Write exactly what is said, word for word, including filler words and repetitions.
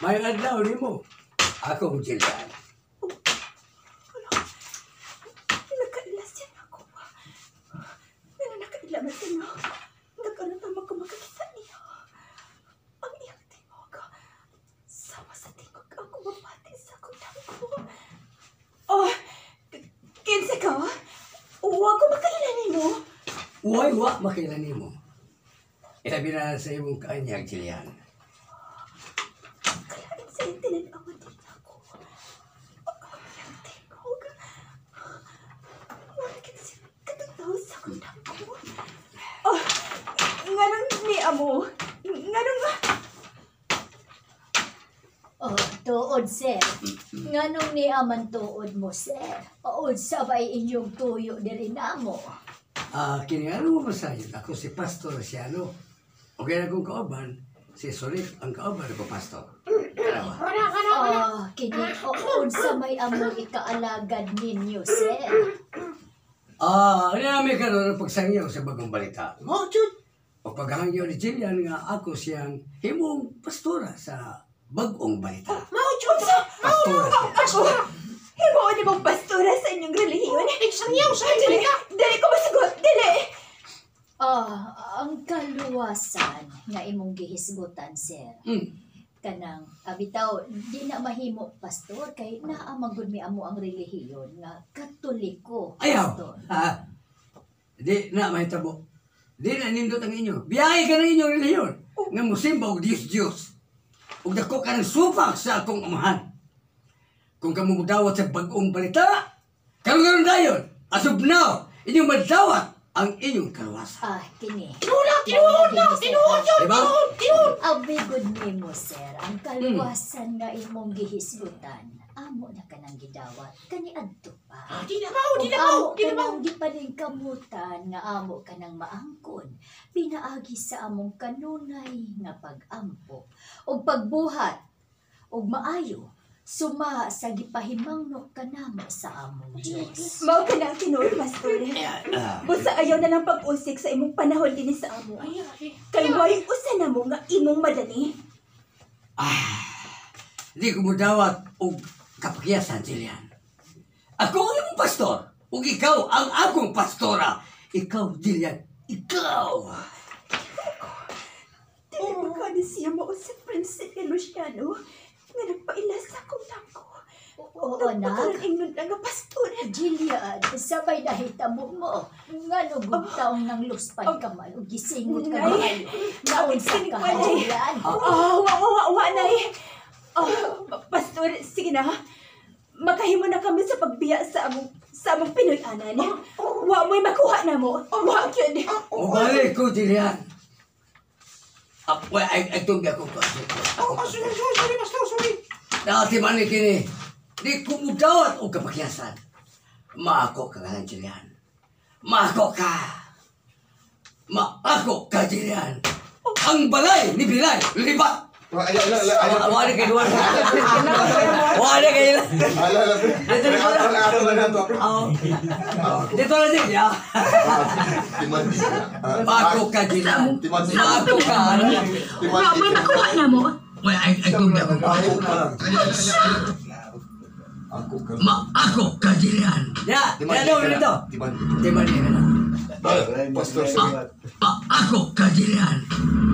May adlaw ni mo. Ako ang Jillian. Nakailas yan ako. Pero nakailaman ka na. Nagkaroon naman ko makakita niya. Ang iyang tingog. Sama sa tingog ako mapati sa kutang ko. Oh, kinsa ka? Huwag ko makailanin mo. Uway wa makilani mo. Ilabi na sa imong kanyang Jillian. Kaya sa tinanawan din ako. Ang iyang tingog. Wala kita siya katataw sa kutang ko. Oh, nganong ni amo. Nganong nga. Oh, tuod, sir. Nganong ni aman tuod mo, sir? Tuod sabay inyong tuyo diri namo. Ah, kini ano mo masayon? Ako si Pastor Siano. Okay na kong kauban, si Solik ang kauban ko Pastor. Kalawa. Ah, kini tuod sa may among ikaalagad ninyo, sir. Ah, ano namin karoon ng pagsangyaw sa bagong balita. Oh, chut. O paghangyaw ni Jillian nga ako siyang himong pastora sa bagong balita. Mau, chut. Pastora siya. Ako, hibaw ni mong pastora sa inyong relihiyon. Nagsangyaw sa Dili, balita. dili ko masagot, dili. Ah, ang kaluwasan nga imong gihisgutan, sir. Hmm. Kanang abitaw di na mahimo pastor kay naa magud mi amo ang relihiyon nga Katoliko. Ayaw! Pastor. Ha? Di na mahitabo. Di na nindot ang inyo. Biyahe ka ng inyong reliyon. Nga musimba og Diyos Diyos. Ug dako ka ng supak sa akong amahan. Kung ka mudawat sa bagong balita, karon dayon. As of now, inyong madawat ang inyong kaluwasan. Ah, kini. Tinuod, tinuod na, tinuod yun, Diba? tinuod, tinuod. Abigod nimo, sir, ang kaluwasan nga imong gihisgutan. Amo na kanang gidawat kani adto pa. Ah, di na mau, di Ug na mau, amo di na mau. kanang gipaningkamutan nga amo kanang maangkon. Pinaagi sa among kanunay nga pag-ampo ug pagbuhat ug maayo suma sa gipahimangno kanamo sa among Dios. Mao ka na ang tinuod, pastor. Ah, Busa ayaw na lang pag-usik sa imong panahon din sa amo. Ay, ay. Kay way usa na mo nga imong madani. ah, di ko mudawat og kapakyasan, Jillian. Ako ang imong pastor. Ug ikaw ang akong pastora. Ikaw, Jillian. Ikaw. Dili mo ka ni siya mao si Prinsipe Luciano nga nagpaila sa akong tangko. Oo, Karon anak. ingnon na nga pastor. Jillian, sabay nahitabo mo. Nga nugod taong nang luspan ka man, o gisingot ka Nay. man. Naunsa ka, Jillian. Oh, wa wa wa wa nay. Oh, pastor, sige na. Makahimo na kami sa pagbiya sa among sa among Pinoy-anan. Wa mo'y makuha na mo. Wa gyud. Mabalik ko, Jillian. Ah, well, ay, ay, tunggi ako. Oh, ah, sorry, sorry, sorry, pastor, sorry. Dati man ni kini. Di ko mudawat o kapakyasan. Maako ka nga, Jillian. Maako ka. Maako ka, Jillian. Ang balay ni Bilay, libat. Wah, ala ala ala. ala. Wala kayo luar. Wala kayo. Ala ala. Dito na Ala ala ala ala to. Oh. Dito na din, ya. Timandi. Maako ka, Jillian. Timandi. Maako ka. Wa mo'y makuha na mo. Well, ay, ay, tunggi ako. Ako ka lang. Ako ka lang. Maako ka, Jillian. Ya, ya, no, dito. Timandi. Timandi ka na. Pastor, Maako ka, Jillian.